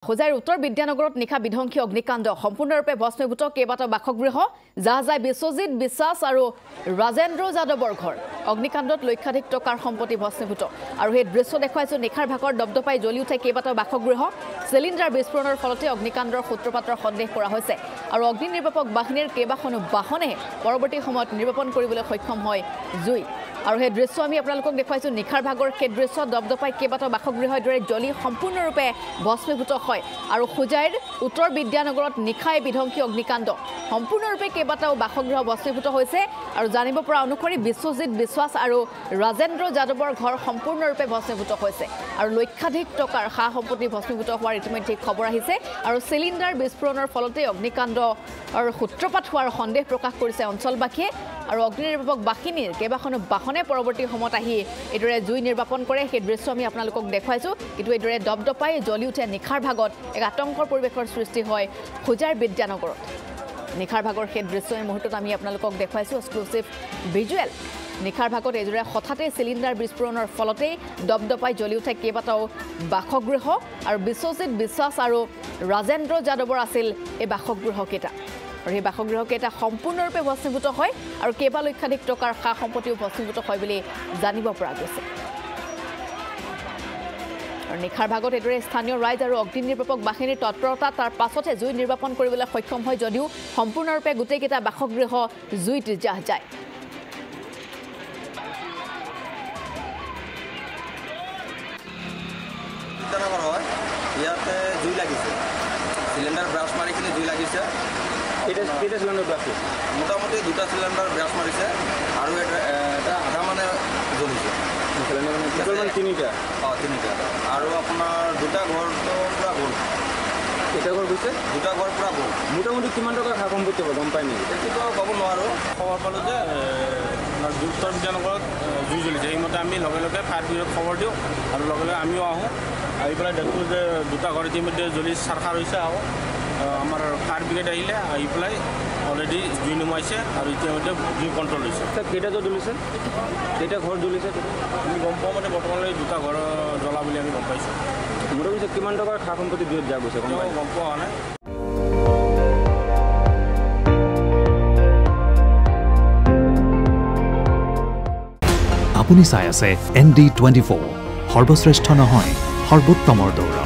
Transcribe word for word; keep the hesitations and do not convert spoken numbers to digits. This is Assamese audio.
হোজাইৰ উত্তৰ বিদ্যানগৰত নিশা বিধ্বংসী অগ্নিকাণ্ড সম্পূৰ্ণৰূপে ভস্মীভূত কেইবাটাও বাসগৃহ যাহ যায় বিশ্বজিৎ বিশ্বাস আৰু ৰাজেন্দ্ৰ যাদৱৰ ঘৰ অগ্নিকাণ্ডত লক্ষাধিক টকাৰ সম্পত্তি ভস্মীভূত আৰু এই দৃশ্য দেখুৱাইছো নিখাৰ ভাগৰ দবদপাই জ্বলি উঠে কেইবাটাও বাসগৃহ সিলিণ্ডাৰ বিস্ফোৰণৰ ফলতে অগ্নিকাণ্ডৰ সূত্ৰপাতৰ সন্দেহ কৰা হৈছে আৰু অগ্নি নিৰ্বাপক বাহিনীৰ কেইবাখনো বাহনে পৰৱৰ্তী সময়ত নিৰ্বাপন কৰিবলৈ সক্ষম হয় জুই আৰু এই দৃশ্য আমি আপোনালোকক দেখুৱাইছো নিখাৰ ভাগৰ সেই দৃশ্য দবদপাই কেইবাটাও বাসগৃহৰ দৰে জ্বলি সম্পূৰ্ণৰূপে ভস্মীভূত হয় আৰু হোজাইৰ উত্তৰ বিদ্যানগৰত নিখাই বিধ্বংসী অগ্নিকাণ্ড সম্পূৰ্ণৰূপে কেইবাটাও বাসগৃহ ভস্মীভূত হৈছে আৰু জানিব পৰা অনুসৰি বিশ্বজিৎ বিশ্বাস আৰু ৰাজেন্দ্ৰ যাদৱৰ ঘৰ সম্পূৰ্ণৰূপে ভস্মীভূত হৈছে আৰু লক্ষাধিক টকাৰ সা সম্পত্তি ভস্মীভূত হোৱাৰ ইতিমধ্যে খবৰ আহিছে আৰু সিলিণ্ডাৰ বিস্ফোৰণৰ ফলতে অগ্নিকাণ্ডৰ সূত্ৰপাত হোৱাৰ সন্দেহ প্ৰকাশ কৰিছে অঞ্চলবাসীয়ে আৰু অগ্নি নিৰ্বাপক বাহিনীৰ কেইবাখনো বাহনে পৰৱৰ্তী সময়ত আহি এইদৰে জুই নিৰ্বাপন কৰে সেই দৃশ্য আমি আপোনালোকক দেখুৱাইছো কিন্তু এইদৰে দবদপাই জ্বলি উঠে নিখাৰ ভাগত এক আতংকৰ পৰিৱেশৰ সৃষ্টি হয় হোজাইৰ বিদ্যানগৰত নিখাৰ ভাগৰ সেই দৃশ্য এই মুহূৰ্তত আমি আপোনালোকক দেখুৱাইছো এক্সক্লুসিভ ভিজুৱেল নিখাৰ ভাগত এইদৰে হঠাতে সিলিণ্ডাৰ বিস্ফোৰণৰ ফলতে দবদপাই জ্বলি উঠে কেইবাটাও বাসগৃহ আৰু বিশ্বজিৎ বিশ্বাস আৰু ৰাজেন্দ্ৰ যাদৱৰ আছিল এই বাসগৃহকেইটা আৰু এই বাসগৃহকেইটা সম্পূৰ্ণৰূপে ভস্মীভূত হয় আৰু কেইবা লক্ষাধিক টকাৰ সা সম্পত্তিও ভস্মীভূত হয় বুলি জানিব পৰা গৈছে আৰু নিখাৰ ভাগত এইদৰে স্থানীয় ৰাইজ আৰু অগ্নি নিৰ্বাপক বাহিনীৰ তৎপৰতা তাৰ পাছতে জুই নিৰ্বাপন কৰিবলৈ সক্ষম হয় যদিও সম্পূৰ্ণৰূপে গোটেইকেইটা বাসগৃহ জুইত জাহ যায় ইয়াতে জুই লাগিছে সিলিন্ডার ব্রাশ মারিকিনে জুই লাগিছে এটা কেটা সিলিন্ডার ব্রাশ মোটামুটি দুটা সিলিন্ডার ব্রাশ মারিছে আর এটা এটা আধা মানে জ্বলিছে সিলিন্ডার মানে তিনিটা অঁ তিনিটা আৰু আপোনাৰ দুটা ঘৰ তো পুৰা গ'ল এটা ঘৰ গৈছে দুটা ঘৰ পুৰা গ'ল মোটামুটি কিমান টকা খা সম্পত্তি হ'ব গম পাই নেকি এইটোতো ক'ব নোৱাৰোঁ খবৰ পালোঁ যে উত্তৰ বিদ্যানগৰত জুই জ্বলিছে সেইমতে আমি লগে লগে ফায়াৰ ব্ৰিগেডক খবৰ দিওঁ আৰু লগে লগে আমিও আহোঁ আহি পেলাই দেখোঁ যে দুটা ঘৰ ইতিমধ্যে জ্বলি চাৰখাৰ হৈছে আৰু আমাৰ ফায়াৰ ব্ৰিগেড আহিলে আহি পেলাই অলৰেডি জুই নুমাইছে আৰু ইতিমধ্যে জুই কণ্ট্ৰল হৈছে কেইটা ঘৰ জ্বলিছে কেইটা ঘৰ জ্বলিছে আমি গম পাওঁ মানে বৰ্তমানলৈ দুটা ঘৰ জ্বলা বুলি আমি গম পাইছোঁ মোটামুটি কিমান টকাৰ খা সম্পত্তি জুইত যা গৈছে গম পোৱা হোৱা নাই আপুনি চাই আছে এন ডি টুৱেণ্টি ফ'ৰ সৰ্বশ্ৰেষ্ঠ নহয় সৰ্বোত্তমৰ দৌৰা